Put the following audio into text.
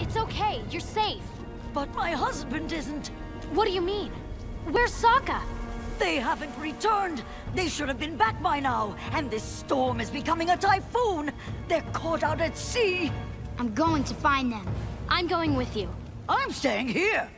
It's okay, you're safe. But my husband isn't. What do you mean? Where's Sokka? They haven't returned. They should have been back by now. And this storm is becoming a typhoon. They're caught out at sea. I'm going to find them. I'm going with you. I'm staying here.